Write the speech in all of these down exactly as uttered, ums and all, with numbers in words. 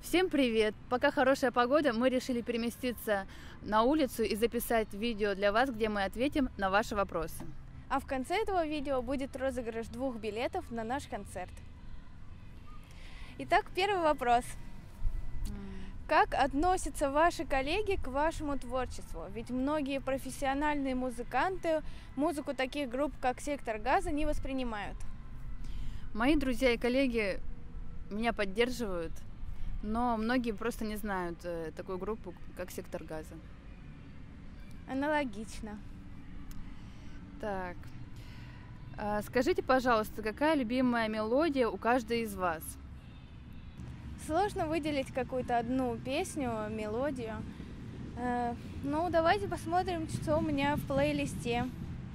Всем привет! Пока хорошая погода, мы решили переместиться на улицу и записать видео для вас, где мы ответим на ваши вопросы. А в конце этого видео будет розыгрыш двух билетов на наш концерт. Итак, первый вопрос. Как относятся ваши коллеги к вашему творчеству? Ведь многие профессиональные музыканты музыку таких групп, как «Сектор Газа», не воспринимают. Мои друзья и коллеги меня поддерживают, но многие просто не знают э, такую группу, как «Сектор Газа». Аналогично. Так, а, скажите, пожалуйста, какая любимая мелодия у каждой из вас? Сложно выделить какую-то одну песню, мелодию. Э, ну, давайте посмотрим, что у меня в плейлисте.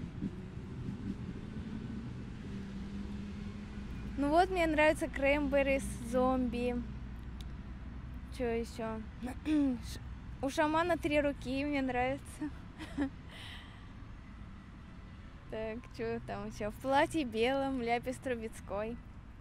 Ну вот, мне нравится Cranberries, Zombie. Что еще? У Шамана «Три руки» мне нравится. Так, что там еще? В платье белом, Ляпис Трубецкой.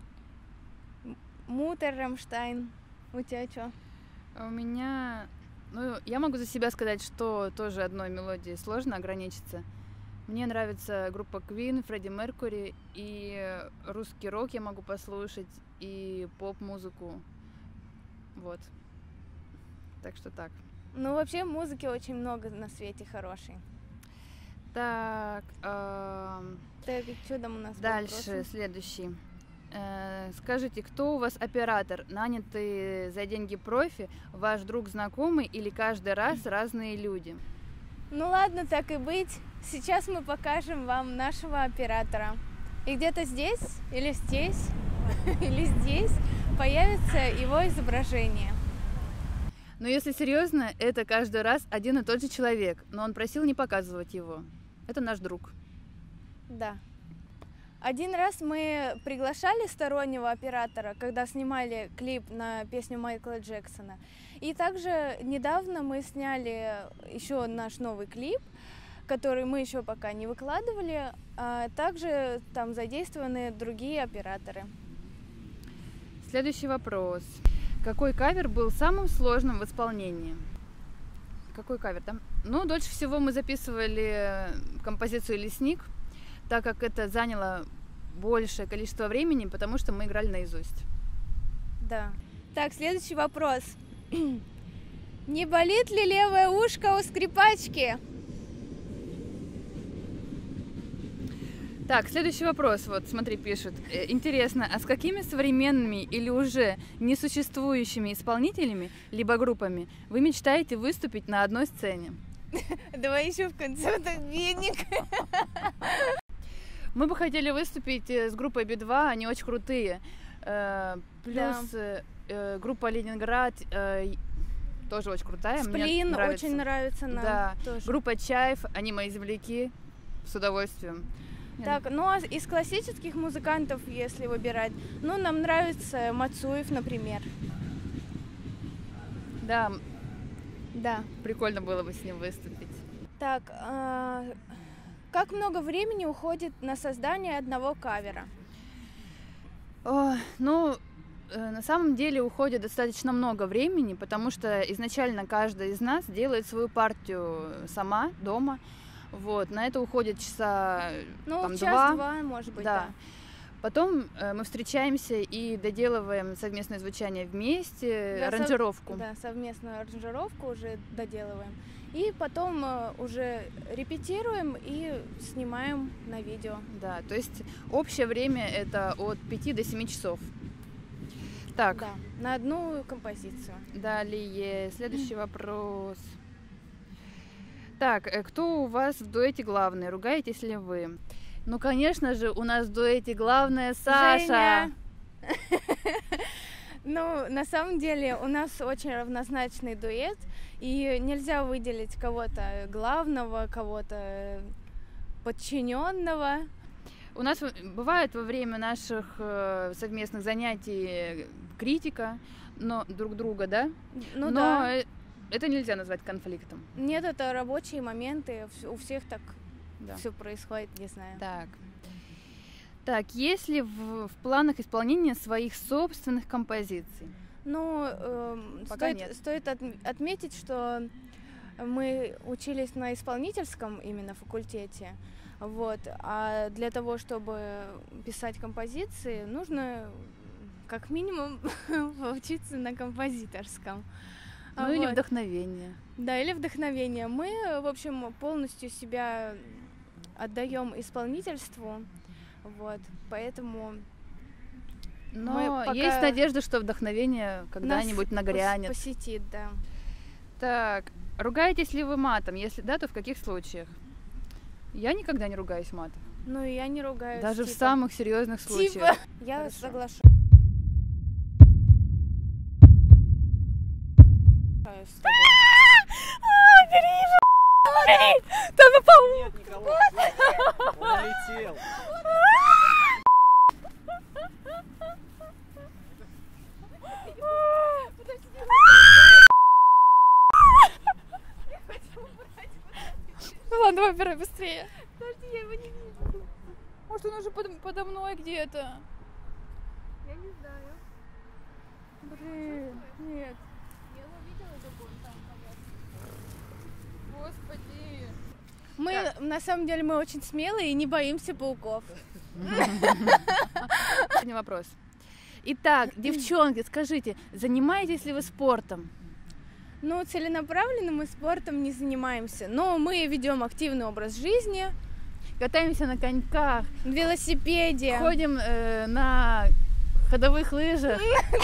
Мутер, Рамштайн. У тебя что? У меня... Ну, я могу за себя сказать, что тоже одной мелодией сложно ограничиться. Мне нравится группа Queen, Фредди Меркьюри, и русский рок я могу послушать, и поп-музыку. Вот. Так что так. Ну, вообще, музыки очень много на свете хорошей. Так, э... Так, что там у нас? Дальше, вопросы? Следующий. Э, скажите, кто у вас оператор? Нанятый за деньги профи, ваш друг, знакомый или каждый раз разные люди? Ну ладно, так и быть. Сейчас мы покажем вам нашего оператора. И где-то здесь, или здесь, или здесь появится его изображение. Но если серьезно, это каждый раз один и тот же человек, но он просил не показывать его. Это наш друг. Да. Один раз мы приглашали стороннего оператора, когда снимали клип на песню Майкла Джексона. И также недавно мы сняли еще наш новый клип, который мы еще пока не выкладывали. А также там задействованы другие операторы. Следующий вопрос. Какой кавер был самым сложным в исполнении? Какой кавер там? Ну, дольше всего мы записывали композицию «Лесник», так как это заняло большее количество времени, потому что мы играли наизусть. Да. Так, следующий вопрос. Не болит ли левое ушко у скрипачки? Так, следующий вопрос. Вот, смотри, пишут. Интересно, а с какими современными или уже несуществующими исполнителями, либо группами вы мечтаете выступить на одной сцене? Давай еще в конце вот веник. Мы бы хотели выступить с группой Би два, они очень крутые. Плюс да. Группа Ленинград тоже очень крутая. Сплин очень нравится нам. Да. Тоже. Группа Чайф, они мои земляки, с удовольствием. Так, ну а из классических музыкантов, если выбирать, ну нам нравится Мацуев, например. Да. Да. Прикольно было бы с ним выступить. Так, а... как много времени уходит на создание одного кавера? О, ну, э, на самом деле уходит достаточно много времени, потому что изначально каждая из нас делает свою партию сама, дома. Вот, на это уходит часа ну, там, час-два, может быть, да. да. Потом э, мы встречаемся и доделываем совместное звучание вместе, да, аранжировку. Сов... Да, совместную аранжировку уже доделываем. И потом э, уже репетируем и снимаем на видео. Да, то есть общее время это от пяти до семи часов. Так. Да, на одну композицию. Далее, следующий вопрос. Так, кто у вас в дуэте главный? Ругаетесь ли вы? Ну, конечно же, у нас в дуэте главная Саша. Ну, на самом деле, у нас очень равнозначный дуэт, и нельзя выделить кого-то главного, кого-то подчиненного. У нас бывает во время наших совместных занятий критика, но друг друга, да? Ну но да. Это нельзя назвать конфликтом. Нет, это рабочие моменты, у всех так да. все происходит, не знаю. Так. Так, есть ли в, в планах исполнения своих собственных композиций? Ну, э, Пока стоит, нет. стоит отм- отметить, что мы учились на исполнительском именно факультете, вот, а для того, чтобы писать композиции, нужно как минимум поучиться на композиторском. Ну или Вот. вдохновение. Да, или вдохновение. Мы, в общем, полностью себя отдаем исполнительству, вот, поэтому Но мы пока есть надежда, что вдохновение когда-нибудь нас нагрянет. пос- посетит, да. Так, ругаетесь ли вы матом? Если да, то в каких случаях? Я никогда не ругаюсь матом. Ну, и я не ругаюсь. Даже в типа. самых серьезных Типа. случаях. Я Хорошо. соглашусь с тобой. Там и паук! Нет, Николай, он улетел. Ну ладно, давай убирай быстрее. Подожди, я его не вижу. Может, он уже под- подо мной где-то? Я не знаю. Блин, нет. Я его видела, это он там, понятно. Господи. Мы, на самом деле, мы очень смелые и не боимся пауков. Последний вопрос. Итак, девчонки, скажите, занимаетесь ли вы спортом? Ну, целенаправленно мы спортом не занимаемся, но мы ведем активный образ жизни, Катаемся на коньках, на велосипеде. ходим э, на ходовых лыжах.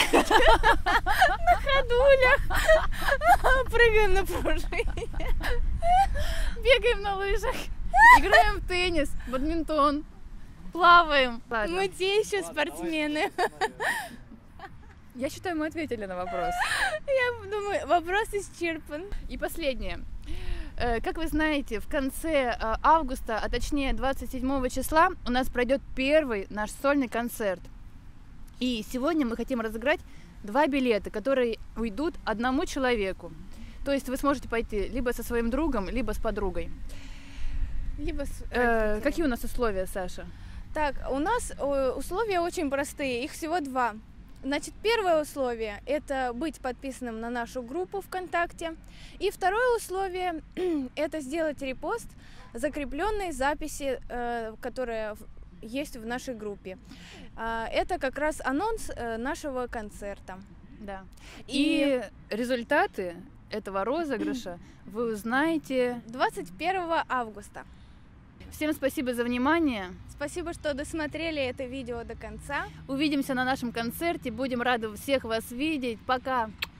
Ходулях, прыгаем на пружине. Бегаем на лыжах, играем в теннис, бадминтон, плаваем. Ладно. Мы те еще Ладно, спортсмены. давай, смотри. Я считаю, мы ответили на вопрос. Я думаю, вопрос исчерпан. И последнее. Э, Как вы знаете, в конце э, августа, а точнее двадцать седьмого числа, у нас пройдет первый наш сольный концерт. И сегодня мы хотим разыграть два билета, которые уйдут одному человеку. То есть вы сможете пойти либо со своим другом, либо с подругой. Либо с Э, родителями. Какие у нас условия, Саша? Так, у нас э, условия очень простые, их всего два. Значит, первое условие – это быть подписанным на нашу группу ВКонтакте. И второе условие – это сделать репост закрепленной записи, э, которая в- есть в нашей группе. А, Это как раз анонс э, нашего концерта. Да. И- И результаты этого розыгрыша вы узнаете. двадцать первого августа. Всем спасибо за внимание. Спасибо, что досмотрели это видео до конца. Увидимся на нашем концерте. Будем рады всех вас видеть. Пока!